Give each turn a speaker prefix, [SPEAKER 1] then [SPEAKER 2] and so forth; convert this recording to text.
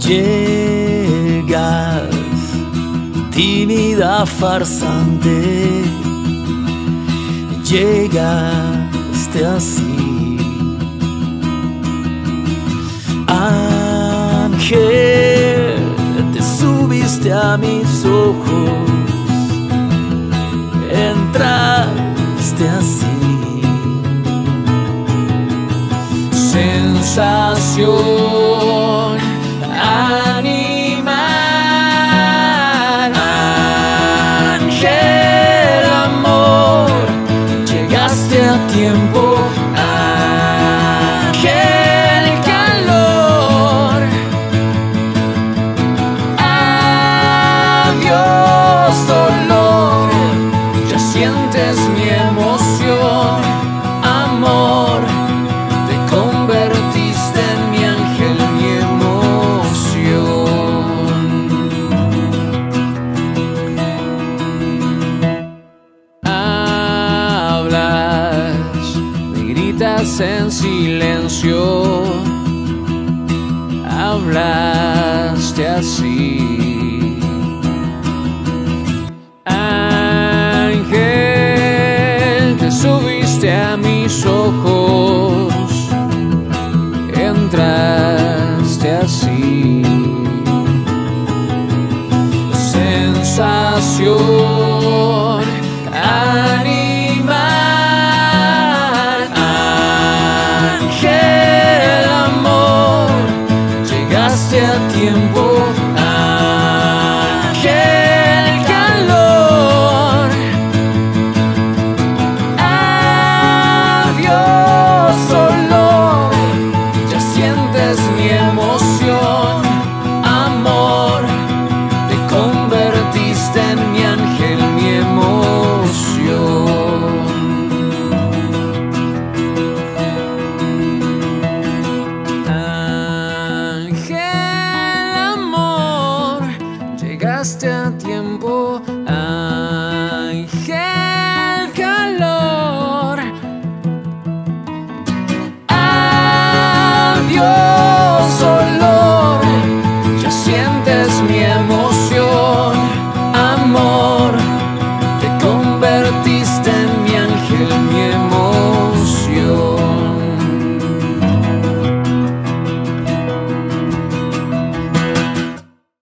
[SPEAKER 1] Llegas, tímida farsante, llegaste así. Ángel, te subiste a mis ojos, entraste así. Sensación animal, ángel, amor, llegaste a tiempo. Ángel, calor, adiós, dolor, ya sientes mi emoción. Amor, te convertiste en mi ángel, mi emoción. Hablas, me gritas en silencio, hablaste así. Ángel, te subiste a mis ojos, entraste así. Sensación